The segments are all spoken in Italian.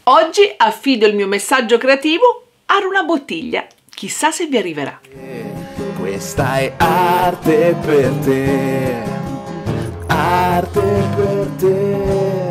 Oggi affido il mio messaggio creativo ad una bottiglia. Chissà se vi arriverà. Questa è arte per te, arte per te.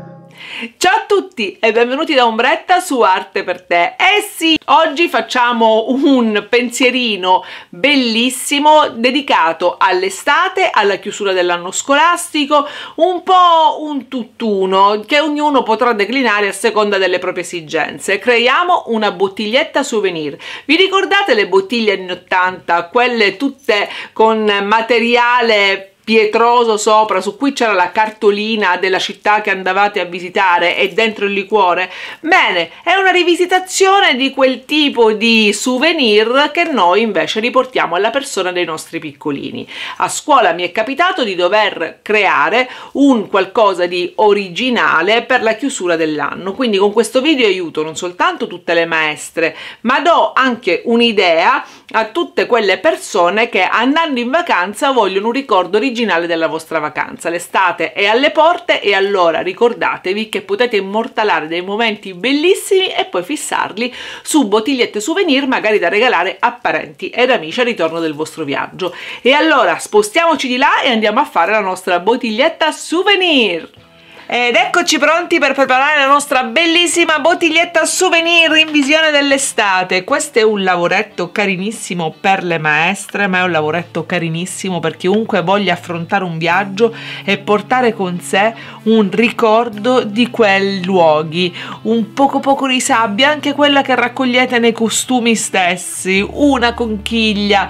Ciao a tutti e benvenuti da Ombretta su Arte per te. Eh sì, oggi facciamo un pensierino bellissimo dedicato all'estate, alla chiusura dell'anno scolastico, un po' un tutt'uno che ognuno potrà declinare a seconda delle proprie esigenze. Creiamo una bottiglietta souvenir. Vi ricordate le bottiglie anni 80, quelle tutte con materiale pietroso sopra, su cui c'era la cartolina della città che andavate a visitare e dentro il liquore? Bene, è una rivisitazione di quel tipo di souvenir che noi invece riportiamo alla persona dei nostri piccolini. A scuola mi è capitato di dover creare un qualcosa di originale per la chiusura dell'anno, quindi con questo video aiuto non soltanto tutte le maestre, ma do anche un'idea a tutte quelle persone che andando in vacanza vogliono un ricordo originale della vostra vacanza. L'estate è alle porte e allora ricordatevi che potete immortalare dei momenti bellissimi e poi fissarli su bottigliette souvenir, magari da regalare a parenti ed amici al ritorno del vostro viaggio. E allora spostiamoci di là e andiamo a fare la nostra bottiglietta souvenir. Ed eccoci pronti per preparare la nostra bellissima bottiglietta souvenir in visione dell'estate. Questo è un lavoretto carinissimo per le maestre, ma è un lavoretto carinissimo per chiunque voglia affrontare un viaggio e portare con sé un ricordo di quei luoghi. Un poco di sabbia, anche quella che raccogliete nei costumi stessi, una conchiglia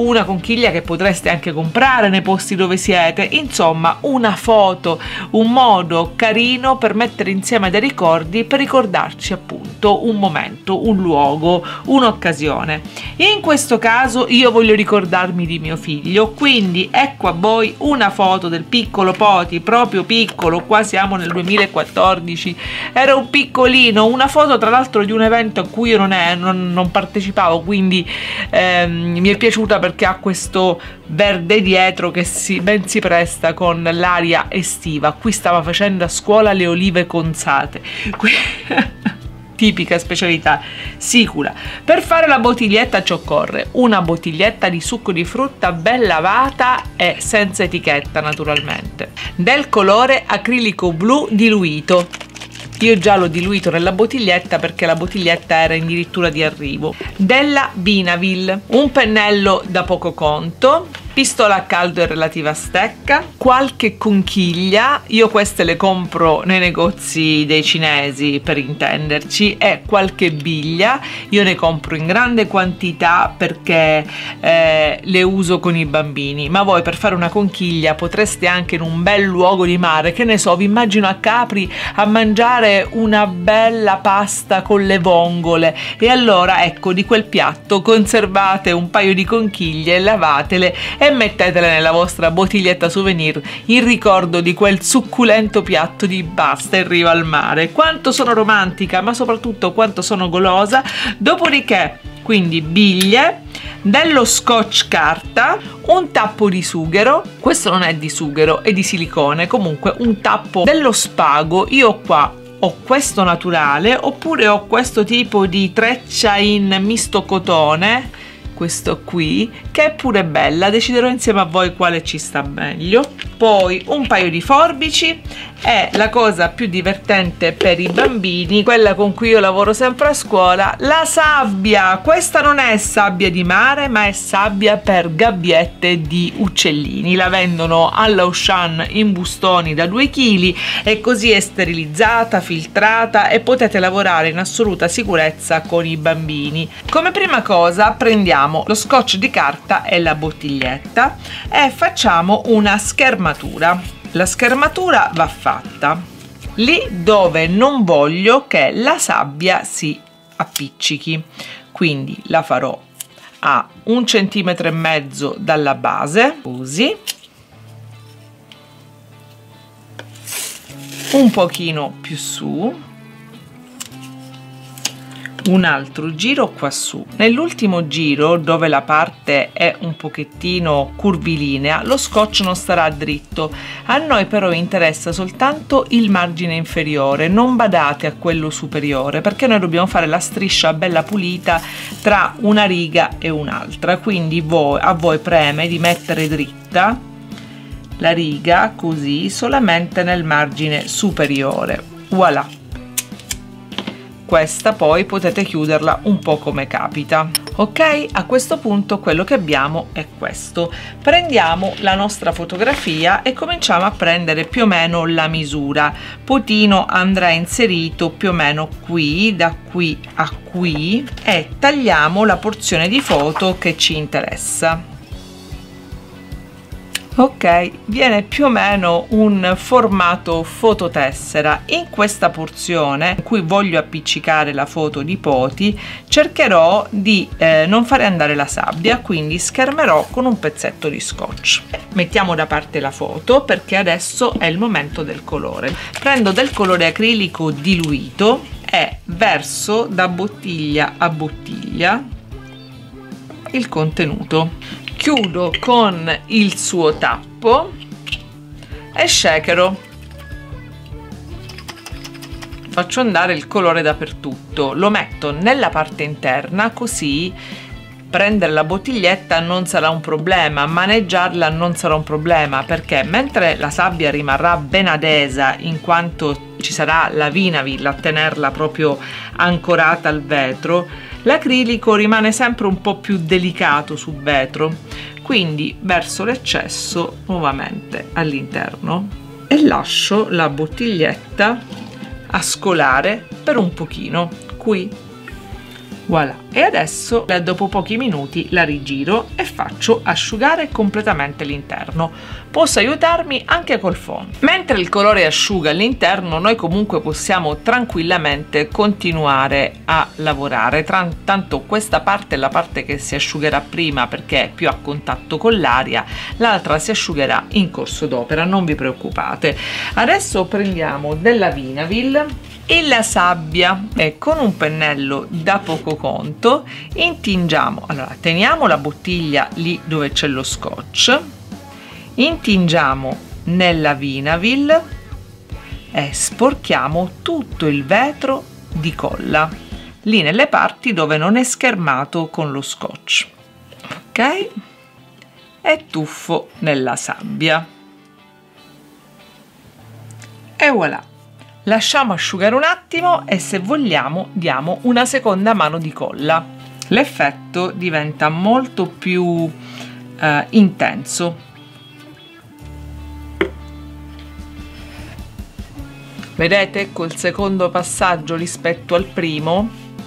che potreste anche comprare nei posti dove siete, insomma una foto, un modo carino per mettere insieme dei ricordi, per ricordarci appunto un momento, un luogo, un'occasione. In questo caso io voglio ricordarmi di mio figlio, quindi ecco a voi una foto del piccolo Poti, proprio piccolo, qua siamo nel 2014, era un piccolino, una foto tra l'altro di un evento a cui io non partecipavo, quindi mi è piaciuta perché ha questo verde dietro che ben si presta con l'aria estiva. Qui stava facendo a scuola le olive consate, tipica specialità sicula. Per fare la bottiglietta ci occorre una bottiglietta di succo di frutta ben lavata e senza etichetta naturalmente, del colore acrilico blu diluito. Io già l'ho diluito nella bottiglietta perché la bottiglietta era addirittura di arrivo. Della Vinavil, un pennello da poco conto, pistola a caldo e relativa stecca, qualche conchiglia, io queste le compro nei negozi dei cinesi per intenderci, e qualche biglia, io ne compro in grande quantità perché le uso con i bambini, ma voi per fare una conchiglia potreste anche in un bel luogo di mare, che ne so, vi immagino a Capri a mangiare una bella pasta con le vongole, e allora ecco, di quel piatto conservate un paio di conchiglie, lavatele e mettetele nella vostra bottiglietta souvenir in ricordo di quel succulento piatto di pasta in riva al mare. Quanto sono romantica, ma soprattutto quanto sono golosa. Dopodiché, quindi biglie, dello scotch carta, un tappo di sughero, questo non è di sughero, è di silicone, comunque un tappo dello spago. Io qua ho questo naturale, oppure ho questo tipo di treccia in misto cotone, questo qui, che è pure bella, deciderò insieme a voi quale ci sta meglio. Poi un paio di forbici e la cosa più divertente per i bambini, quella con cui io lavoro sempre a scuola, la sabbia. Questa non è sabbia di mare, ma è sabbia per gabbiette di uccellini. La vendono alla Auchan in bustoni da 2 kg e così è sterilizzata, filtrata e potete lavorare in assoluta sicurezza con i bambini. Come prima cosa prendiamo lo scotch di carta e la bottiglietta e facciamo una schermatura. La schermatura va fatta lì dove non voglio che la sabbia si appiccichi, quindi la farò a 1,5 cm dalla base, così, un pochino più su, un altro giro qua su. Nell'ultimo giro, dove la parte è un pochettino curvilinea, lo scotch non starà dritto. A noi però interessa soltanto il margine inferiore, non badate a quello superiore, perché noi dobbiamo fare la striscia bella pulita tra una riga e un'altra. Quindi a voi preme di mettere dritta la riga così, solamente nel margine superiore. Voilà. Questa poi potete chiuderla un po' come capita. Ok, a questo punto quello che abbiamo è questo. Prendiamo la nostra fotografia e cominciamo a prendere più o meno la misura. Potino andrà inserito più o meno qui, da qui a qui, e tagliamo la porzione di foto che ci interessa. Ok, viene più o meno un formato fototessera. In questa porzione in cui voglio appiccicare la foto di Poti cercherò di non fare andare la sabbia, quindi schermerò con un pezzetto di scotch. Mettiamo da parte la foto perché adesso è il momento del colore. Prendo del colore acrilico diluito e verso da bottiglia a bottiglia il contenuto. Chiudo con il suo tappo e shakero. Faccio andare il colore dappertutto. Lo metto nella parte interna, così prendere la bottiglietta non sarà un problema, maneggiarla non sarà un problema, perché mentre la sabbia rimarrà ben adesa in quanto ci sarà la Vinavil a tenerla proprio ancorata al vetro, l'acrilico rimane sempre un po' più delicato sul vetro, quindi verso l'eccesso nuovamente all'interno e lascio la bottiglietta a scolare per un pochino qui. Voilà, e adesso dopo pochi minuti la rigiro e faccio asciugare completamente l'interno. Posso aiutarmi anche col fondo. Mentre il colore asciuga all'interno, noi comunque possiamo tranquillamente continuare a lavorare. Tanto questa parte è la parte che si asciugherà prima perché è più a contatto con l'aria, l'altra si asciugherà in corso d'opera, non vi preoccupate. Adesso prendiamo della Vinavil e la sabbia e con un pennello da poco conto intingiamo. Allora, teniamo la bottiglia lì dove c'è lo scotch, intingiamo nella Vinavil e sporchiamo tutto il vetro di colla lì nelle parti dove non è schermato con lo scotch. Ok, e tuffo nella sabbia e voilà. Lasciamo asciugare un attimo e se vogliamo diamo una seconda mano di colla. L'effetto diventa molto più intenso. Vedete, col secondo passaggio rispetto al primo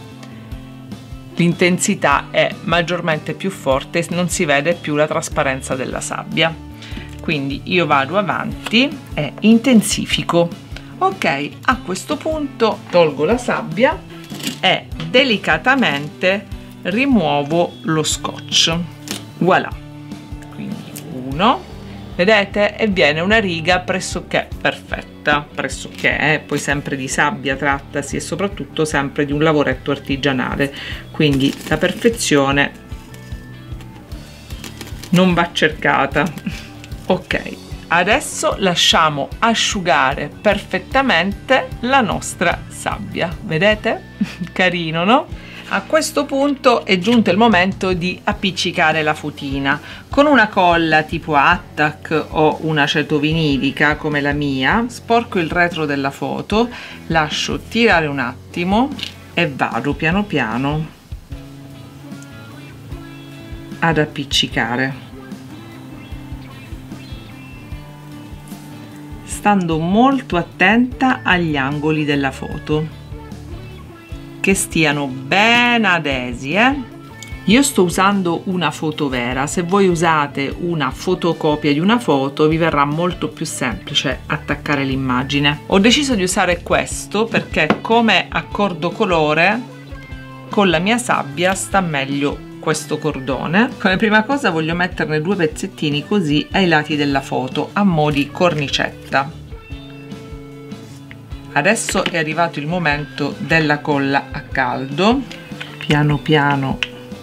l'intensità è maggiormente più forte, non si vede più la trasparenza della sabbia. Quindi io vado avanti e intensifico. Ok, a questo punto tolgo la sabbia e delicatamente rimuovo lo scotch. Voilà, quindi uno, vedete, e viene una riga pressoché perfetta, pressoché, poi sempre di sabbia trattasi e soprattutto sempre di un lavoretto artigianale, quindi la perfezione non va cercata. Ok, adesso lasciamo asciugare perfettamente la nostra sabbia, vedete? Carino, no? A questo punto è giunto il momento di appiccicare la fotina. Con una colla tipo Attack o una cetovinilica come la mia, sporco il retro della foto, lascio tirare un attimo e vado piano piano ad appiccicare, stando molto attenta agli angoli della foto, che stiano ben adesi. Io sto usando una foto vera, se voi usate una fotocopia di una foto vi verrà molto più semplice attaccare l'immagine. Ho deciso di usare questo perché come accordo colore con la mia sabbia sta meglio questo cordone. Come prima cosa voglio metterne 2 pezzettini così ai lati della foto a mo' di cornicetta. Adesso è arrivato il momento della colla a caldo. Piano piano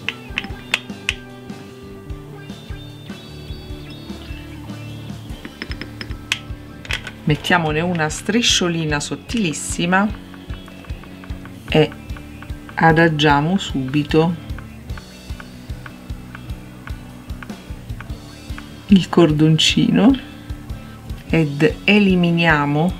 mettiamone una strisciolina sottilissima e adagiamo subito il cordoncino ed eliminiamo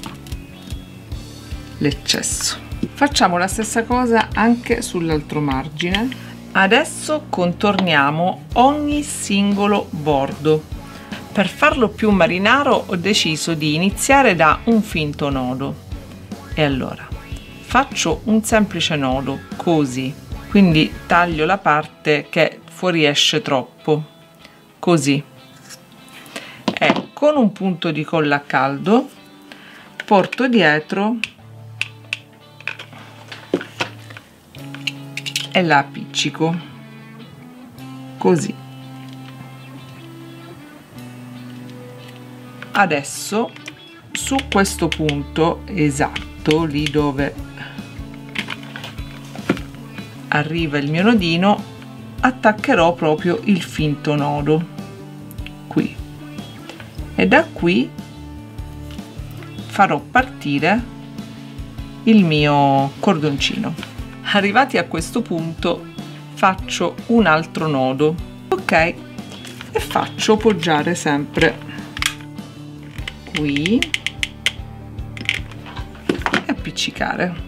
l'eccesso. Facciamo la stessa cosa anche sull'altro margine. Adesso contorniamo ogni singolo bordo. Per farlo più marinaro ho deciso di iniziare da un finto nodo e allora faccio un semplice nodo così, quindi taglio la parte che fuoriesce troppo, così, e con un punto di colla a caldo porto dietro e la appiccico così. Adesso su questo punto esatto, lì dove arriva il mio nodino, attaccherò proprio il finto nodo qui e da qui farò partire il mio cordoncino. Arrivati a questo punto faccio un altro nodo, ok, e faccio poggiare sempre qui e appiccicare.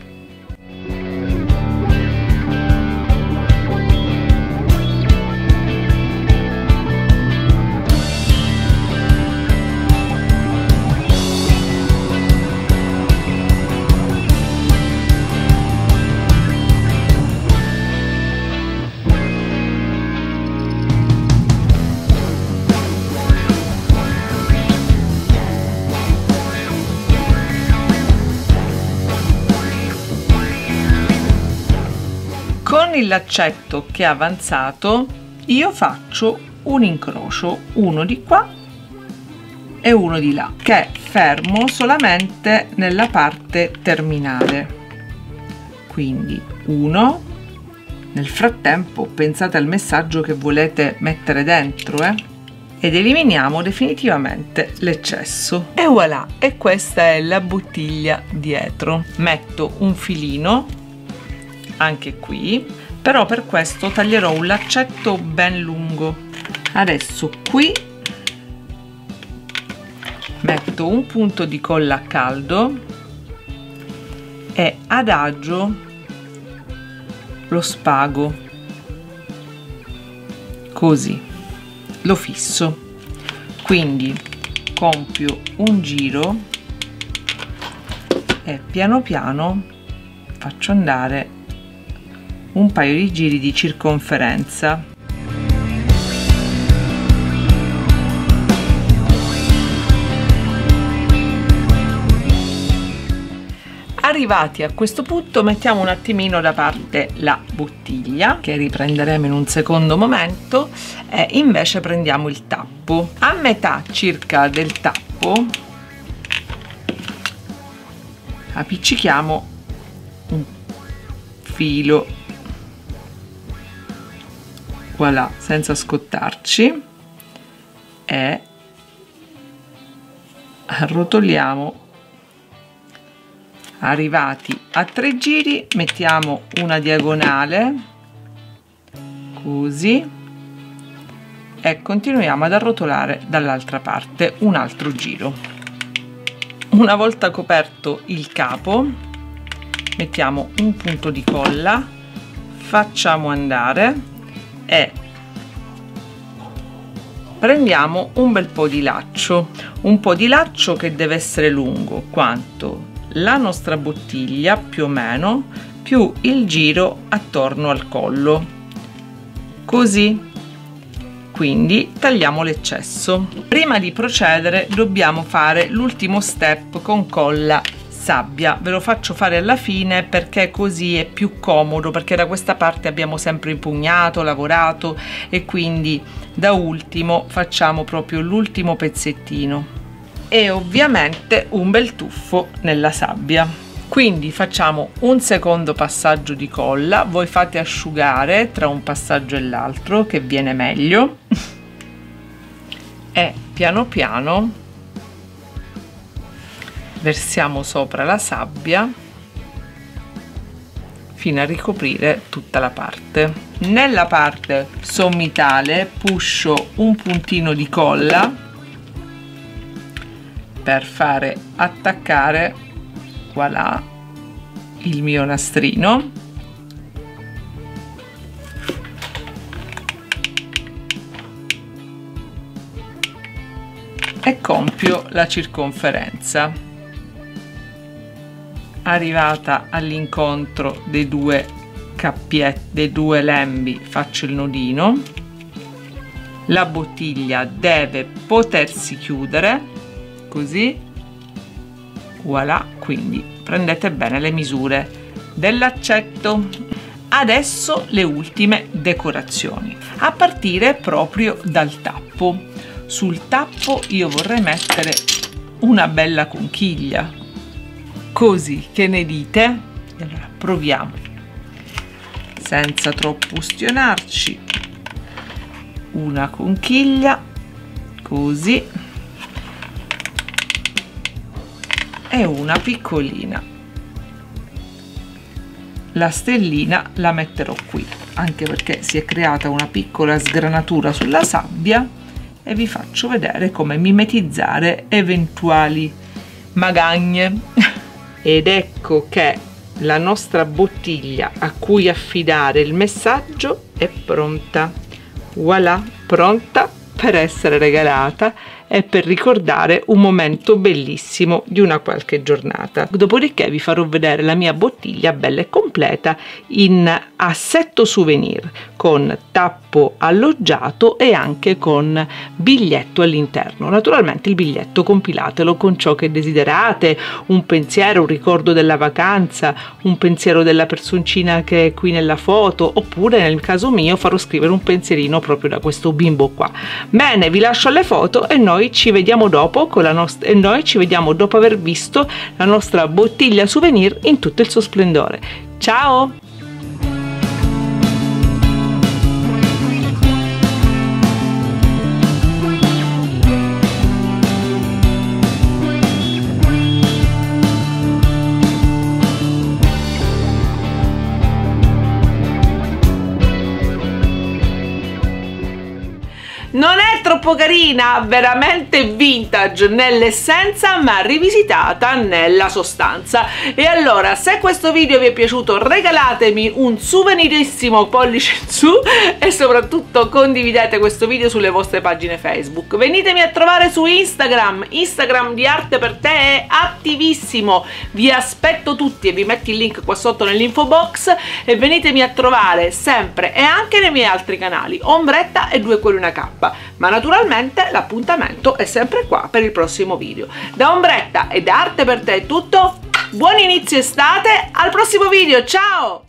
Con il laccetto che è avanzato io faccio un incrocio, uno di qua e uno di là, che fermo solamente nella parte terminale. Quindi uno. Nel frattempo pensate al messaggio che volete mettere dentro, ed eliminiamo definitivamente l'eccesso. E voilà, e questa è la bottiglia dietro. Metto un filino anche qui, però per questo taglierò un laccetto ben lungo. Adesso qui metto un punto di colla a caldo e adagio lo spago così, lo fisso, quindi compio un giro e piano piano faccio andare un paio di giri di circonferenza. Arrivati a questo punto mettiamo un attimino da parte la bottiglia, che riprenderemo in un secondo momento, e invece prendiamo il tappo. A metà circa del tappo appiccichiamo un filo, voilà, senza scottarci, e arrotoliamo. Arrivati a 3 giri mettiamo una diagonale così e continuiamo ad arrotolare dall'altra parte un altro giro. Una volta coperto il capo mettiamo un punto di colla, facciamo andare e prendiamo un bel po' di laccio, che deve essere lungo quanto la nostra bottiglia più o meno, più il giro attorno al collo, così. Quindi tagliamo l'eccesso. Prima di procedere dobbiamo fare l'ultimo step con colla sabbia. Ve lo faccio fare alla fine perché così è più comodo, perché da questa parte abbiamo sempre impugnato, lavorato, e quindi da ultimo facciamo proprio l'ultimo pezzettino. e ovviamente un bel tuffo nella sabbia. Quindi facciamo un secondo passaggio di colla, voi fate asciugare tra un passaggio e l'altro che viene meglio e piano piano versiamo sopra la sabbia fino a ricoprire tutta la parte. Nella parte sommitale puscio un puntino di colla per fare attaccare, voilà, il mio nastrino e compio la circonferenza. Arrivata all'incontro dei due cappietti, dei due lembi, faccio il nodino. La bottiglia deve potersi chiudere così, voilà. Quindi prendete bene le misure dell'accetto. Adesso le ultime decorazioni, a partire proprio dal tappo. Sul tappo io vorrei mettere una bella conchiglia, così, che ne dite? Allora proviamo senza troppo ustionarci. Una conchiglia così e una piccolina. La stellina la metterò qui, anche perché si è creata una piccola sgranatura sulla sabbia, e vi faccio vedere come mimetizzare eventuali magagne. Ed ecco che la nostra bottiglia a cui affidare il messaggio è pronta. Voilà, pronta per essere regalata e per ricordare un momento bellissimo di una qualche giornata. Dopodiché vi farò vedere la mia bottiglia bella e completa in assetto souvenir, con tappo alloggiato e anche con biglietto all'interno. Naturalmente il biglietto compilatelo con ciò che desiderate, un pensiero, un ricordo della vacanza, un pensiero della personcina che è qui nella foto, oppure nel caso mio farò scrivere un pensierino proprio da questo bimbo qua. Bene, vi lascio alle foto e noi ci vediamo dopo con la nostra, dopo aver visto la nostra bottiglia souvenir in tutto il suo splendore. Ciao! Non è troppo carina, veramente vintage nell'essenza ma rivisitata nella sostanza. E allora, se questo video vi è piaciuto, regalatemi un souvenirissimo pollice in su e soprattutto condividete questo video sulle vostre pagine Facebook. Venitemi a trovare su Instagram di Arte per Te è attivissimo, vi aspetto tutti e vi metto il link qua sotto nell'info box. E venitemi a trovare sempre e anche nei miei altri canali, Ombretta e Due Cuori Una Cappa. Ma naturalmente l'appuntamento è sempre qua per il prossimo video. Da Ombretta e da Arte per Te è tutto, buon inizio estate, al prossimo video, ciao!